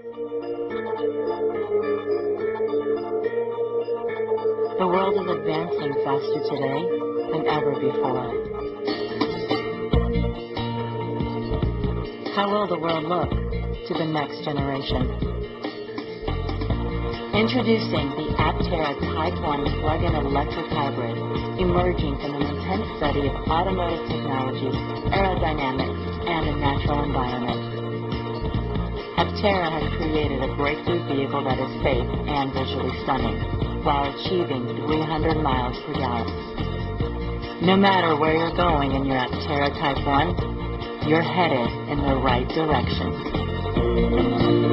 The world is advancing faster today than ever before. How will the world look to the next generation? Introducing the Aptera typ-1 plug-in electric hybrid, emerging from an intense study of automotive technology, aerodynamics, and the natural environment. Aptera has created a breakthrough vehicle that is safe and visually stunning, while achieving 300 miles per gallon. No matter where you're going in your Aptera typ-1, you're headed in the right direction.